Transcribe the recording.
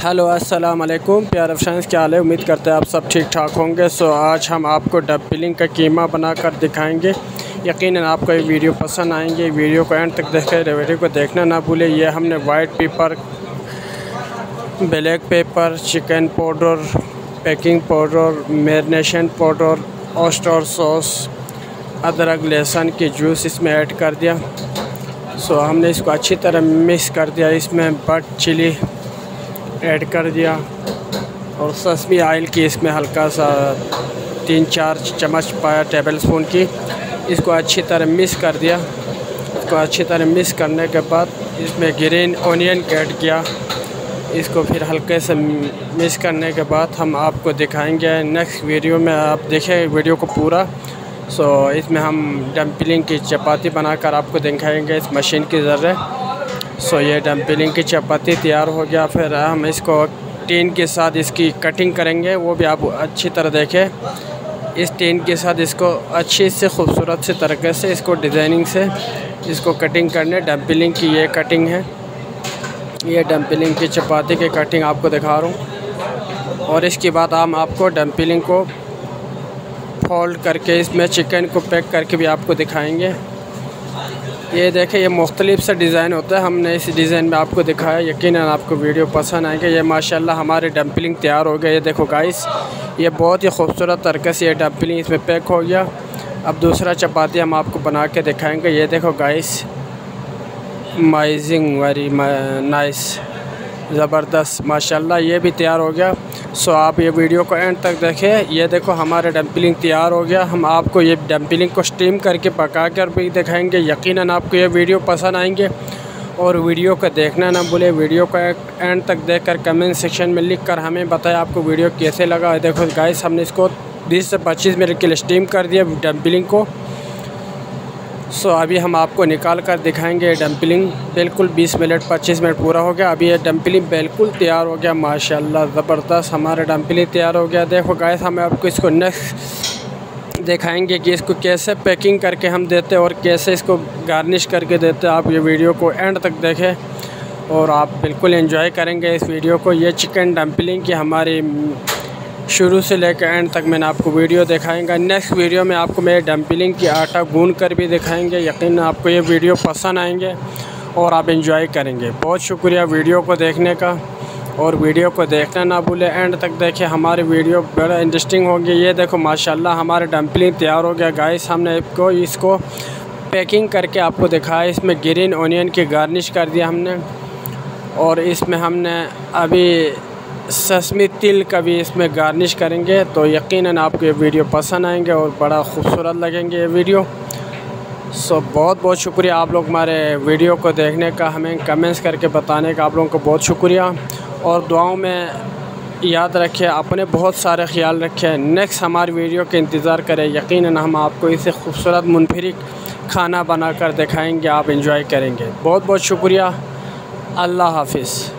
Hello अस्सलाम वालेकुम प्यारे फ्रेंड्स, क्या हाल है। उम्मीद करते हैं आप सब ठीक ठाक होंगे। आज हम आपको डम्पलिंग का कीमा बनाकर दिखाएंगे। यकीनन आपको ये वीडियो पसंद आएंगे। वीडियो को एंड तक देखें, वीडियो को देखना ना भूलें। ये हमने white pepper, black pepper, chicken powder, baking powder, marination powder, oyster sauce, अदरक लहसुन की जूस इसमें ऐड कर दिया। हमने इसको अच्छी तरह मिक्स कर दिया। इसमें बट चिली ऐड कर दिया और सेसमी ऑयल की इसमें हल्का सा 3-4 चम्मच पाया टेबल स्पून की। इसको अच्छी तरह मिक्स कर दिया। इसको अच्छी तरह मिक्स करने के बाद इसमें ग्रीन ऑनियन ऐड किया। इसको फिर हल्के से मिक्स करने के बाद हम आपको दिखाएंगे नेक्स्ट वीडियो में। आप देखें वीडियो को पूरा। इसमें हम डम्पलिंग की चपाती बनाकर आपको दिखाएंगे इस मशीन के ज़रिए। ये डम्पलिंग की चपाती तैयार हो गया। फिर हम इसको टीन के साथ इसकी कटिंग करेंगे, वो भी आप अच्छी तरह देखें। इस टीन के साथ इसको अच्छी से खूबसूरत से तरीके से इसको डिज़ाइनिंग से इसको कटिंग करने। डम्पलिंग की ये कटिंग है, ये डम्पलिंग की चपाती की कटिंग आपको दिखा रहा हूँ। और इसके बाद हम आपको डम्पलिंग को फोल्ड करके इसमें चिकन को पैक करके भी आपको दिखाएंगे। ये देखें, ये मुख्तलिफ सा डिज़ाइन होता है। हमने इस डिज़ाइन में आपको दिखाया। यकीनन आपको वीडियो पसंद आएगा। ये माशाल्लाह हमारे डम्पलिंग तैयार हो गए। ये देखो गाइस, ये बहुत ही खूबसूरत तरीके से ये डम्पलिंग इसमें पैक हो गया। अब दूसरा चपाती हम आपको बना के दिखाएंगे। ये देखो गाइस, अमेजिंग, वेरी नाइस, ज़बरदस्त, माशाल्लाह ये भी तैयार हो गया। आप ये वीडियो को एंड तक देखें। ये देखो हमारा डम्पलिंग तैयार हो गया। हम आपको ये डम्पलिंग को स्टीम करके पका कर भी दिखाएंगे। यकीनन आपको ये वीडियो पसंद आएंगे। और वीडियो को देखना ना भूलें। वीडियो को एंड तक देखकर कमेंट सेक्शन में लिख कर हमें बताएं आपको वीडियो कैसे लगा। देखो गाइस, हमने इसको 20 से 25 मिनट के लिए स्टीम कर दिया डम्पलिंग को। अभी हम आपको निकाल कर दिखाएंगे। डम्पलिंग बिल्कुल 20 मिनट 25 मिनट पूरा हो गया। अभी ये डम्पलिंग बिल्कुल तैयार हो गया। माशाल्लाह ज़बरदस्त हमारा डम्पलिंग तैयार हो गया। देखो गाइस, हम आपको इसको नेक्स्ट दिखाएंगे कि इसको कैसे पैकिंग करके हम देते हैं और कैसे इसको गार्निश करके देते हैं। आप ये वीडियो को एंड तक देखें और आप बिल्कुल एंजॉय करेंगे इस वीडियो को। ये चिकन डम्पलिंग की हमारी शुरू से लेकर एंड तक मैंने आपको वीडियो दिखाएंगा। नेक्स्ट वीडियो में आपको मैं डम्पलिंग की आटा गूंद कर भी दिखाएंगे। यकीन आपको ये वीडियो पसंद आएंगे और आप एंजॉय करेंगे। बहुत शुक्रिया वीडियो को देखने का। और वीडियो को देखना ना भूलें, एंड तक देखें, हमारी वीडियो बड़ा इंटरेस्टिंग होगी। ये देखो माशाल्लाह हमारे डम्पलिंग तैयार हो गया गाइस। हमने इसको पैकिंग करके आपको दिखाया। इसमें ग्रीन ऑनियन की गार्निश कर दिया हमने। और इसमें हमने अभी सेसमी तिल का भी इसमें गार्निश करेंगे। तो यकीनन आपको ये वीडियो पसंद आएंगे और बड़ा खूबसूरत लगेंगे ये वीडियो। बहुत बहुत शुक्रिया आप लोग हमारे वीडियो को देखने का, हमें कमेंट्स करके बताने का आप लोगों को बहुत शुक्रिया। और दुआओं में याद रखें, अपने बहुत सारे ख्याल रखें। नेक्स्ट हमारी वीडियो के इंतज़ार करें। यकीनन हम आपको इसे खूबसूरत मुनफरिद खाना बनाकर दिखाएँगे, आप इंजॉय करेंगे। बहुत बहुत शुक्रिया। अल्लाह हाफिज़।